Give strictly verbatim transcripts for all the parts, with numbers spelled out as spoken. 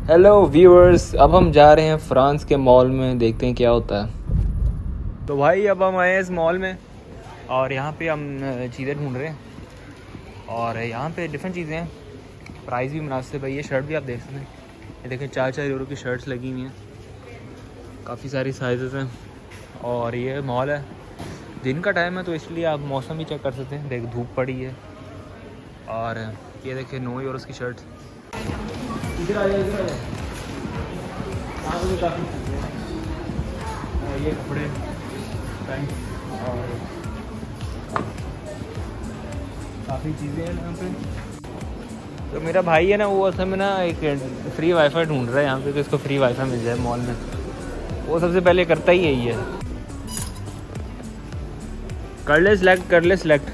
Hello viewers, अब हम जा रहे हैं फ्रांस के मॉल में, देखते हैं क्या होता है। तो भाई अब हम आए हैं इस मॉल में और यहाँ पे हम चीज़ें ढूंढ रहे हैं और यहाँ पे डिफरेंट चीज़ें हैं, प्राइस भी मुनासिब है। ये शर्ट भी आप देख सकते हैं, ये देखें चार चार यूरो की शर्ट्स लगी हुई हैं, काफ़ी सारी साइज़ हैं। और ये मॉल है, दिन का टाइम है तो इसलिए आप मौसम भी चेक कर सकते हैं। देख धूप पड़ी है और ये देखिए नौ यूरो की शर्ट। इधर आ जाए, इधर आ जाए, यहाँ पे भी काफ़ी चीज़ें हैं। ये कपड़े पैंट और काफ़ी चीज़ें हैं यहाँ पे। तो मेरा भाई है ना, वो असल में ना एक फ्री वाईफाई ढूंढ रहा है यहाँ पे कि इसको फ्री वाईफाई मिल जाए मॉल में। वो सबसे पहले करता ही यही है, कर ले सिलेक्ट, कर ले सिलेक्ट।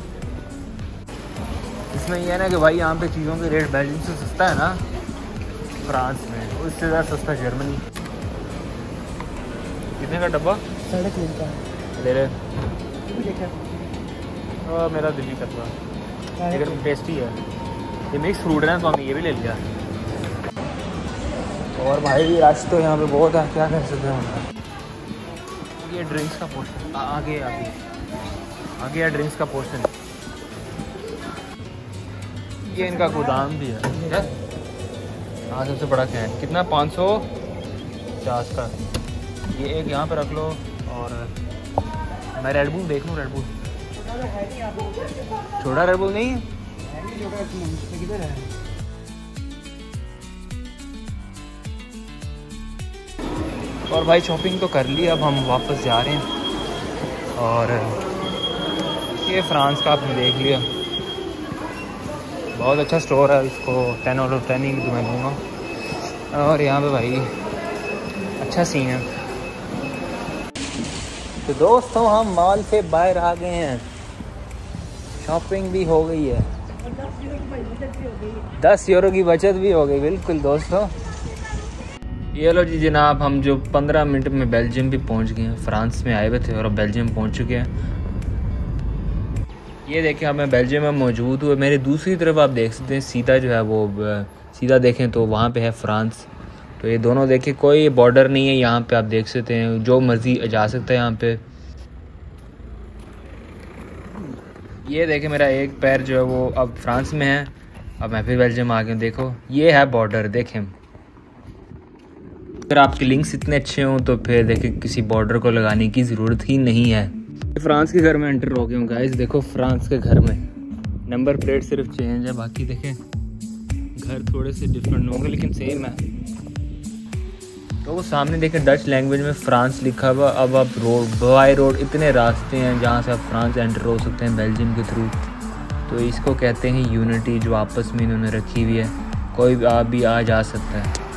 इसमें यह है ना कि भाई यहाँ पे चीज़ों के रेट बेल्जियम से सस्ता है ना फ्रांस में, उससे ज़्यादा सस्ता जर्मनी। कितने का डब्बा? साढ़े तीन का ले रहे। और मेरा दिल ही कर रहा, लेकिन टेस्टी है। ये मिक्स फ्रूट है ना, तो हमने ये भी ले लिया। और भाई रश तो यहाँ पे बहुत है, क्या कर सकते हैं। ये ड्रिंक्स का पोर्शन आगे आगे आगे है, ड्रिंक्स का पोर्शन। ये इनका गोदाम भी है। हाँ सबसे बड़ा कैन कितना? पाँच सौ पचास का। ये एक यहाँ पे रख लो। और मैं रेड बुल देख लूँ, रेड बुल छोटा रेड बुल नहीं है। और भाई शॉपिंग तो कर ली, अब हम वापस जा रहे हैं। और ये फ्रांस का आपने देख लिया, बहुत अच्छा स्टोर है, इसको टेन आउट ऑफ टेन ही मैं दूँगा। और यहाँ पे भाई अच्छा सीन है। तो दोस्तों हम मॉल से बाहर आ गए हैं, शॉपिंग भी हो गई है, दस यूरो की बचत भी हो गई। बिल्कुल दोस्तों, ये लो जी जनाब, हम जो पंद्रह मिनट में बेल्जियम भी पहुंच गए हैं। फ्रांस में आए हुए थे और अब बेल्जियम पहुंच चुके हैं। ये देखिए अब मैं बेल्जियम में मौजूद हूँ। मेरी दूसरी तरफ आप देख सकते हैं, सीधा जो है वो सीधा देखें तो वहाँ पे है फ्रांस। तो ये दोनों देखिए, कोई बॉर्डर नहीं है यहाँ पे, आप देख सकते हैं जो मर्जी जा सकता है यहाँ पे। ये देखिए मेरा एक पैर जो है वो अब फ्रांस में है, अब मैं फिर बेल्जियम आ गया। देखो ये है बॉर्डर, देखें। अगर आपके लिंक्स इतने अच्छे हों तो फिर देखिए किसी बॉर्डर को लगाने की ज़रूरत ही नहीं है। फ्रांस के घर में एंटर हो गए हूँ गाइस। देखो फ्रांस के घर में नंबर प्लेट सिर्फ चेंज है, बाकी देखें घर थोड़े से डिफरेंट होंगे लेकिन सेम है। तो वो सामने देखें डच लैंग्वेज में फ्रांस लिखा हुआ। अब आप रोड बाई रोड इतने रास्ते हैं जहाँ से आप फ्रांस एंटर हो सकते हैं बेल्जियम के थ्रू। तो इसको कहते हैं यूनिटी, जो आपस में इन्होंने रखी हुई है, कोई भी आ भी आ जा सकता है।